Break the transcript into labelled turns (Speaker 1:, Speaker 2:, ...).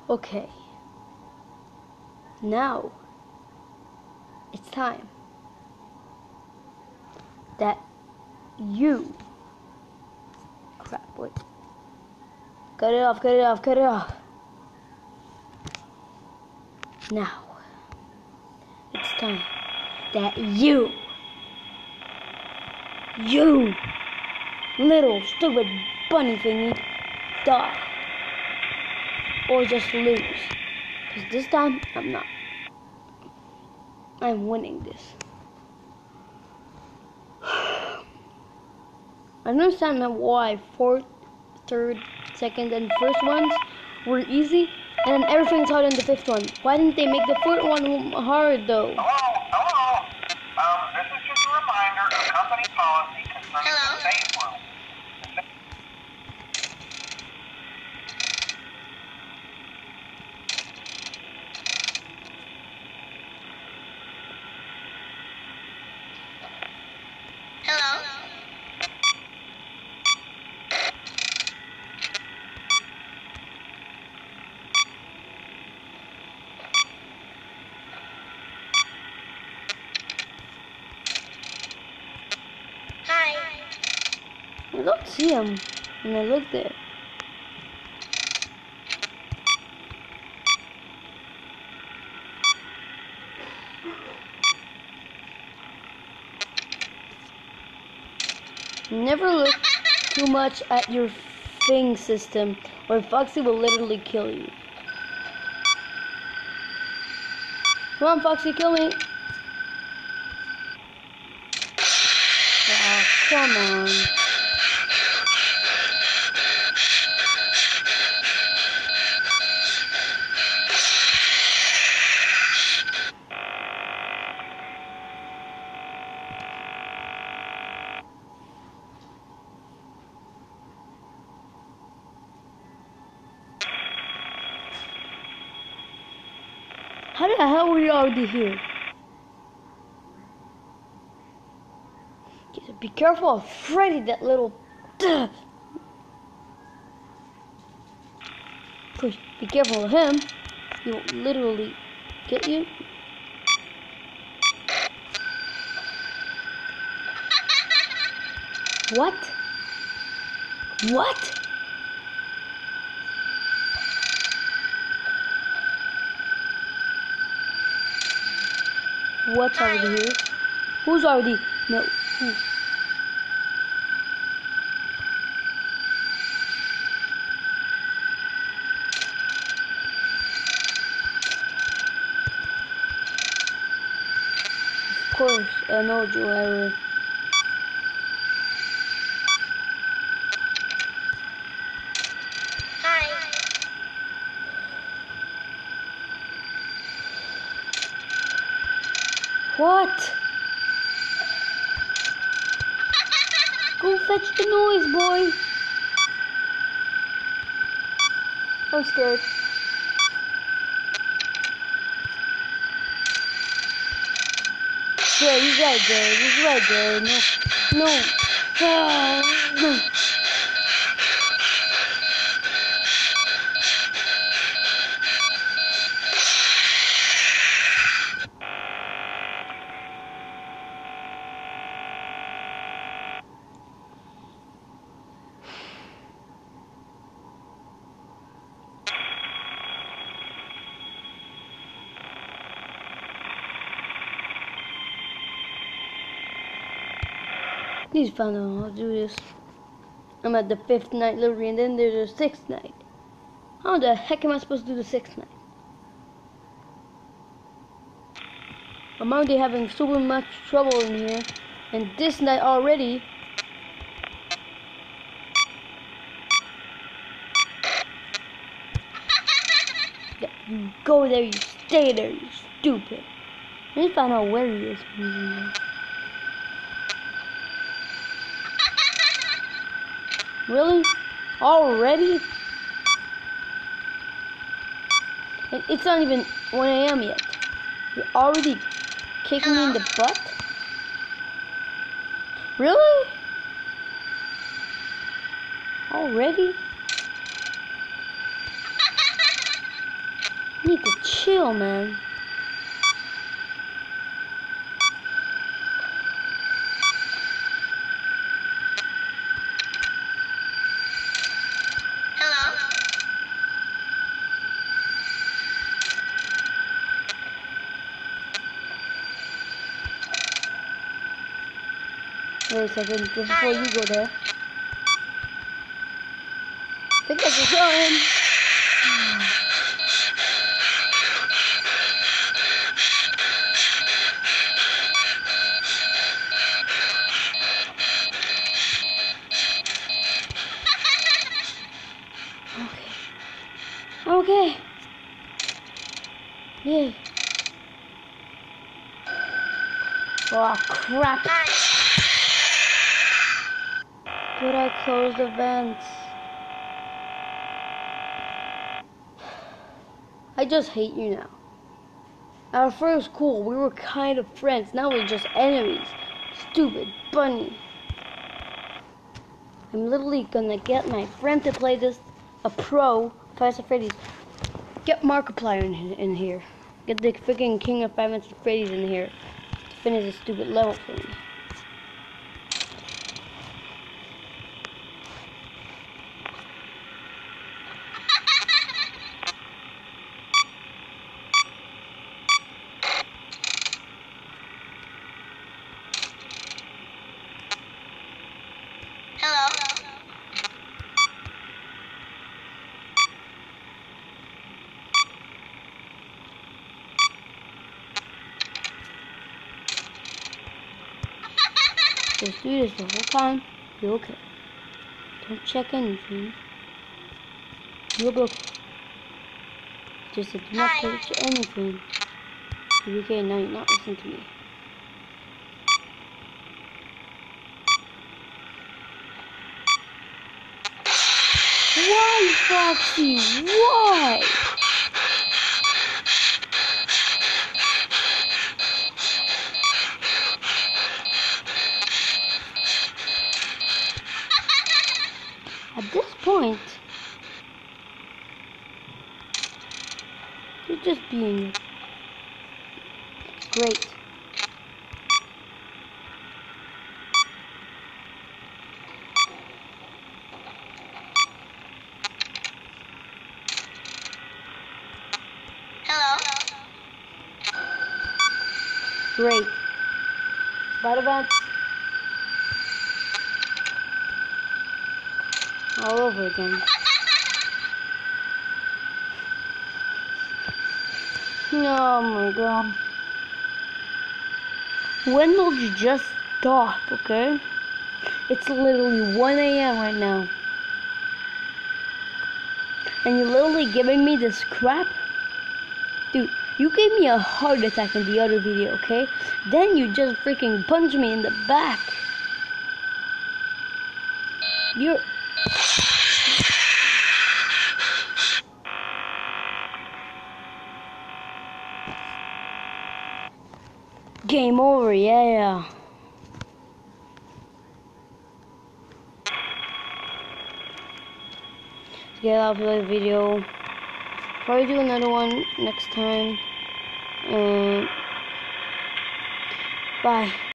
Speaker 1: Okay. Now it's time that you crap, wait. Cut it off, cut it off, cut it off. Now it's time that you little stupid bunny thingy die. Or just lose. Because this time I'm not. I'm winning this. I understand why fourth, third, second, and first ones were easy, and then everything's hard in the fifth one. Why didn't they make the fourth one hard though?
Speaker 2: Hello. This is just a reminder of company policy concerning the safe room.
Speaker 1: I don't see him when I look there. Never look too much at your thing system, or Foxy will literally kill you. Come on, Foxy, kill me. Oh, come on. How the hell are you already here? Be careful of Freddy, that little... Push. Be careful of him. He will literally kill you. What? What? What's already here? Who's already... No. Who? Of course, I know you ever. What? Go fetch the noise, boy. I'm scared. Yeah, he's right there. He's right there. No. No. No. Please find out how to do this. I'm at the 5th night literally, and then there's a 6th night. How the heck am I supposed to do the 6th night? I'm already having super much trouble in here, and this night already. Yeah, you go there, you stay there, you stupid. I need to find out where he is. Really? Already? And it's not even 1 AM yet. You're already kicking me in the butt? Really? Already? need to chill, man. Wait a second, before you go there. I think I just saw him. Okay. Yeah. Oh crap. But I closed the vents. I just hate you now. At first, cool, we were kind of friends. Now we're just enemies. Stupid bunny. I'm literally gonna get my friend to play this, a pro, Five Nights at Freddy's. Get Markiplier in here. Get the freaking King of Five Nights at Freddy's in here to finish this stupid level for me. Just do this the whole time. You're okay. Don't check anything. You'll be okay. Just do not touch anything. You'll be okay. Now you're not listening to me. Why, Foxy? Why? At this point, you're just being great. Great. Spider vents. All over again. Oh my god. When will you just stop, okay? It's literally 1 AM right now. And you're literally giving me this crap? Dude, you gave me a heart attack in the other video, okay? Then you just freaking punched me in the back. You're... Game over, yeah. Get out of the video. Probably do another one next time. Bye.